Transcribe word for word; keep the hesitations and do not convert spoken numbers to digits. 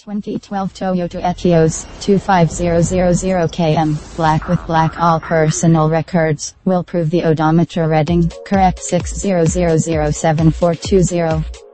twenty twelve Toyota Etios, two five zero zero zero kilometers, black with black all personal records, will prove the odometer reading, correct six zero zero zero seven four two zero.